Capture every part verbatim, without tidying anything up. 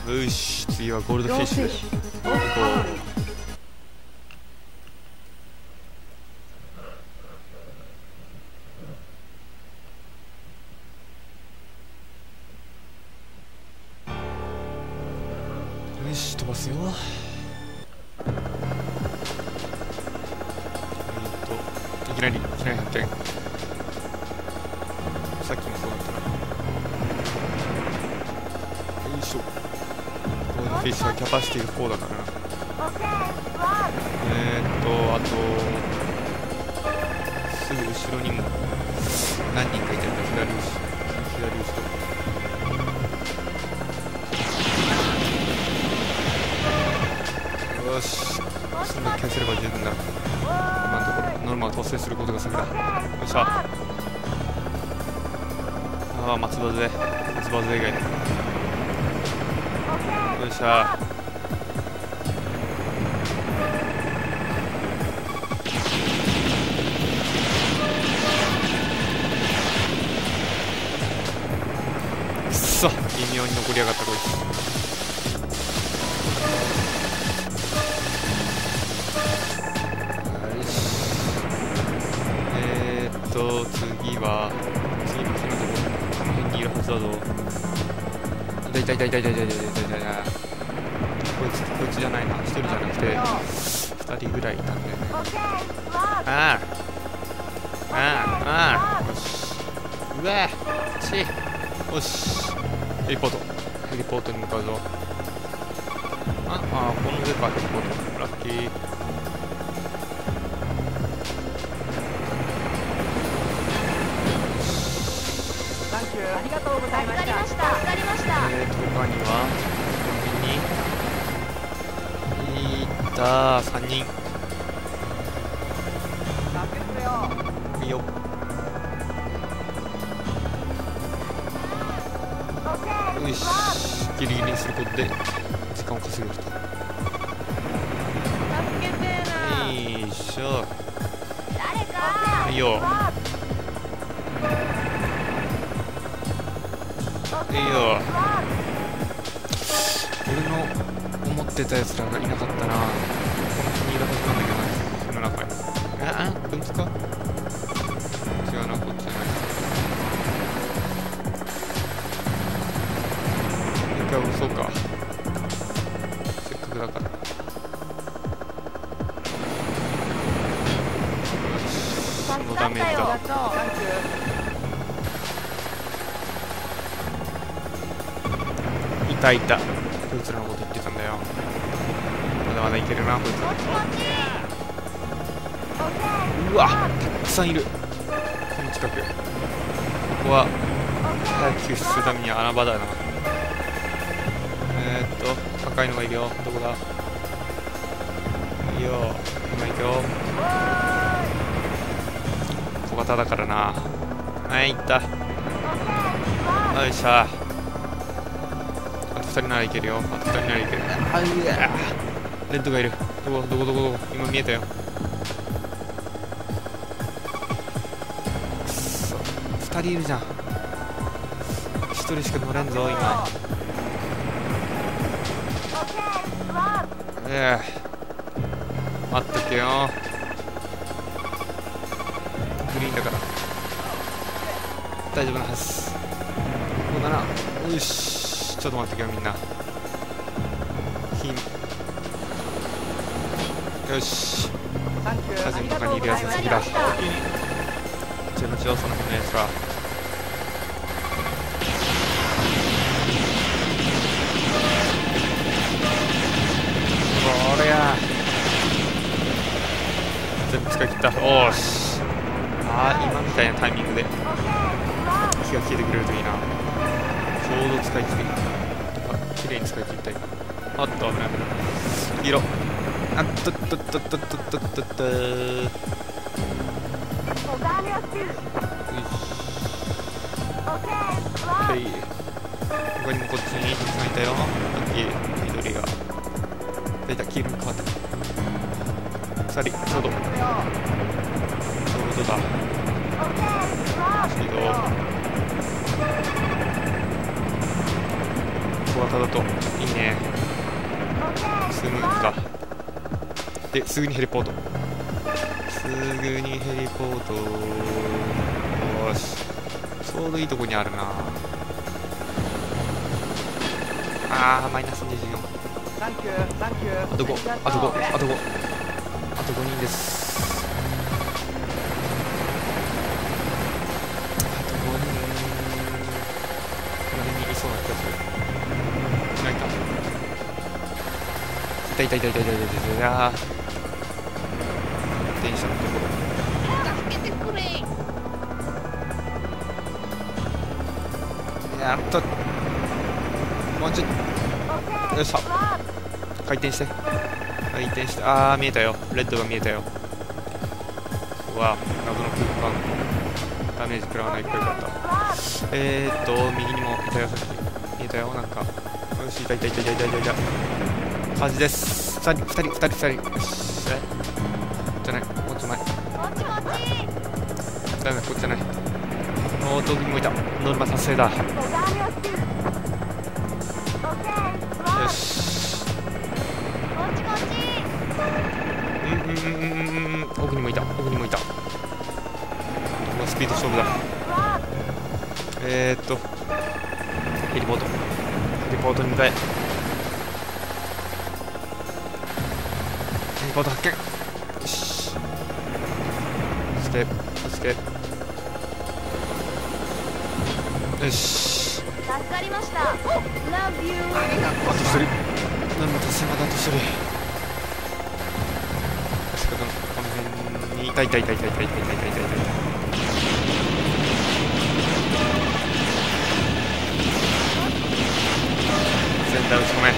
よし、次はゴールドフィッシュで行こう。よし、飛ばすよ。えーといきなりいきなり発見。さっきもそうだったな。よいしょ。ゴールドフィッシュはキャパシティがこうだからな。えーっとあとすぐ後ろにも何人かいてるんだ。左後ろ左後ろ。よし、そんな消せれば十分だ。今のところノルマを達成することが先だ。よっしゃ。ああ、松葉杖松葉杖以外だ。よっしゃ。くっそ、微妙に残りやがったこいつ。えーっと次は次の次のところこの辺にいるはずだぞ。いたいたいたいたいたいたいたいたいた。こいつこいつじゃないな、一人じゃなくて二人ぐらいいたんだよね。ああああああ、よし。うわーちよし、ヘリポートヘリポートに向かうぞ。ああ、この上か。ヘリポートラッキー。 ありがとうございました。助かりました。 えーと他にはここにいたさんにん。いいよ。よし、ギリギリにすることで時間を稼げると。よいしょ。いいよいいよ。俺の思ってたやつらがいなかったな。この辺にいるはずなんだけどな、その中に。ああ、こいつか。違うな、こっちじゃない。一回押そうか、せっかくだから。よし、のダメージだ。いたいた、こいつらのこと言ってたんだよ。まだまだいけるな、こいつら。うわ、たくさんいる、この近く。ここは早く救出するためには穴場だな。えー、っと赤いのがいるよ。どこだ。いいよ、今行くよ。小型だからな。はい、行った。よいしょ。ふたりならいけるよ。あとふたりならいける。あ、うわ、レッドがいる。どこどこどこどこ。今見えたよ。くそ、ふたりいるじゃん。ひとりしか乗れんぞ今。ええ、待っとけよ。グリーンだから大丈夫なはず。ここだな。よし、ちょっと待ってけよみんな。金、よし、火事の中にいるやつが先だ。こっちのちよ、その辺のやつが。これや、全部使い切った。おーし、ああ、今みたいなタイミングで火が消えてくれるといいな。ちょうど使い切り、きれいに使い切りたい。あっと、危ない危ない。色、あっとっとっとっとっとっとっとっと。はい、他にもこっちにたくさんいたよ。さっき緑がいた、黄色に変わった。ふたり、ちょうどちょうどだ。スピード、こ小型だといいね。スムーズだ。ですぐにヘリポート、すぐにヘリポート。よし、ちょうどいいとこにあるな。あーマイナスにじゅうよん。 サンキューサンキュー。 あとご、あとご、あとご、あとごにんです。あとごにん。この辺にいそうな気がする。いないか。いたいたいたいたいたいたいたいた。電車のところ。 助けてくれ。 やっと。もうちょっと。よいしょ。回転して回転して。あー見えたよ、レッドが見えたよ。うわ謎の空間、ダメージ食らわないかよかった。えーっと右にもいたよ、さっき見えたよ。なんかよし、いたいたいたいたいたいたいた火事です。ふたりふたりふたりふたり。よし、えじゃない、もうちょい前。ダメ、こっちじゃない。おー、遠くにもいた。ノルマ達成だ。よし、うんうんうんうんうん、奥にもいた、奥にもいた。このスピード勝負だ。えーっとヘリポート、ヘリポートに向かえ。ヘリポート発見。よし、そしてそしてよし、 助かりました。Love you。 あと一人、何も達成まであと一人。確かこの辺にいたいたいたいたいたいたいたいたいたいた。センター打ち込め。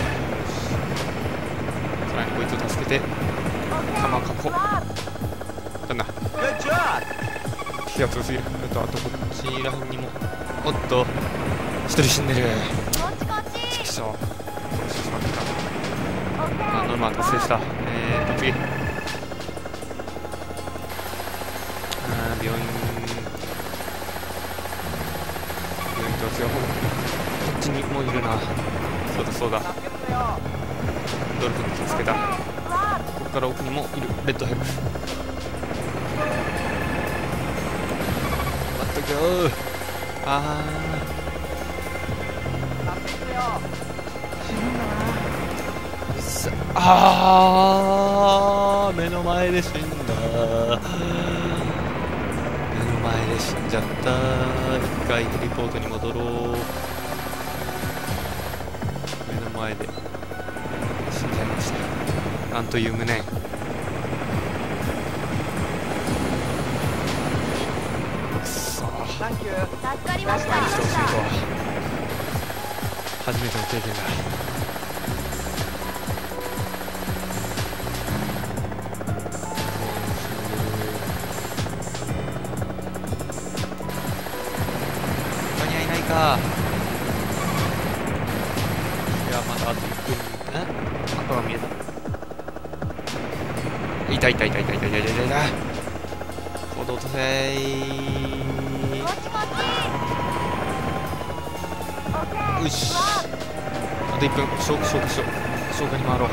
さらにこいつを助けて弾を確保。なんだ、火が強すぎる。えっとあとこっちらへんにも、おっと一人死んでる。ちくしょう、殺してしまった。あ、ノルマ達成した。えーと次、あー病院、病院とは違う方、こっちにもいるな。そうだそうだ、ドルフに助けた。ここから奥にもいる。レッドヘルプ、待っとけよ。あーさあー、目の前で死んだ。目の前で死んじゃった。一回ヘリポートに戻ろう。目の前で死んじゃいました。なんという無念。くそー、 サンキュー。助かりました。 前にしてほしいとは。初めての経験だ。他にはいないか。いや、まだあといっぷん。え、赤が見えた。いたいたいたいたいたいたいたいた。行動とせー。よし、あといっぷん。消火しよう、消火に回ろう。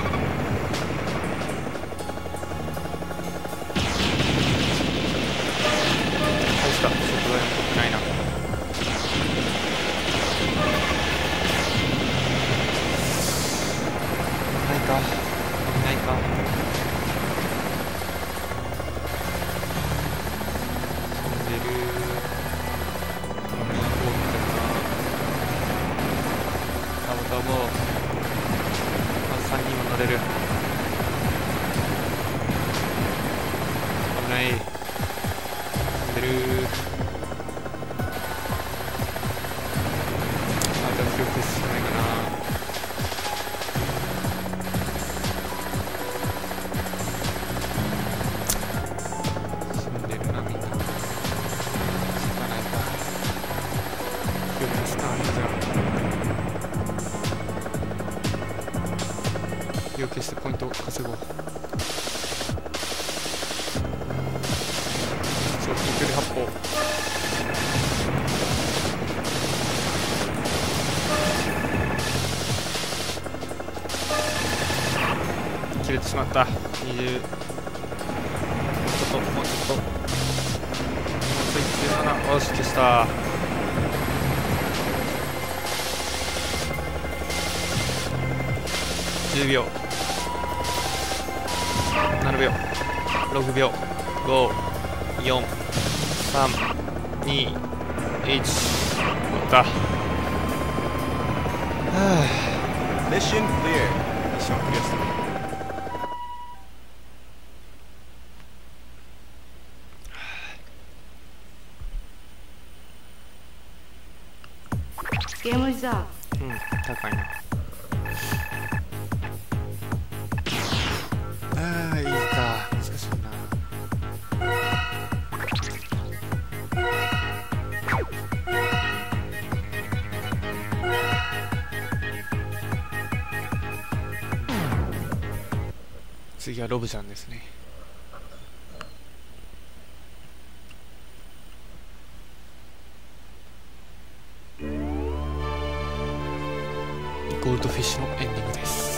大した食材も取ってないな。ないか、ないか。飛んでる。この辺はこうみたいな。タボタボ、まずさんにんも乗れる。危ない、飛んでる。あとは火を消すしかないかな。死んでるな、みんな。しかないか、火を消すか。じゃあ火を消してポイントを稼ごう。長近距離発砲。 切れてしまった。にじゅう、もうちょっともうちょっともうちょいじゅうなな、よし消した。じゅうびょう、ななびょう、ろくびょう、ご、よん、さん、に、いち、終わった。はぁ、 ミッションクリア。 ミッションクリアした。 ゲームじゃうん、高いな。ああ、いいか。難しいな。次はロブちゃんですね。ゴールドフィッシュのエンディングです。